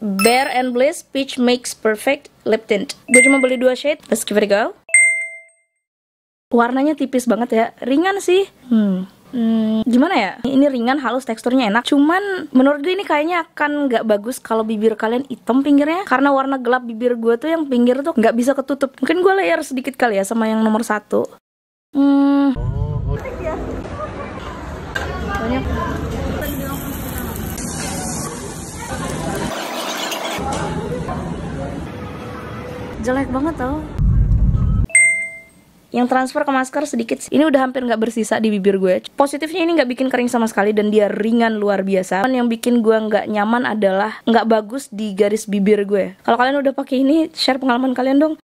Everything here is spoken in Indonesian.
Bare and Bliss Peach Makes Perfect Lip Tint. Gue cuma beli 2 shade. Let's give it a go. Warnanya tipis banget ya, ringan sih. Gimana ya? Ini ringan, halus, teksturnya enak. Cuman menurut gue ini kayaknya akan nggak bagus kalau bibir kalian hitam pinggirnya, karena warna gelap bibir gue tuh yang pinggir tuh nggak bisa ketutup. Mungkin gue layer sedikit kali ya sama yang nomor 1. Banyak. Jelek banget tau. Yang transfer ke masker sedikit. Ini udah hampir nggak bersisa di bibir gue. Positifnya ini nggak bikin kering sama sekali dan dia ringan luar biasa. Yang bikin gue nggak nyaman adalah nggak bagus di garis bibir gue. Kalau kalian udah pakai ini, share pengalaman kalian dong.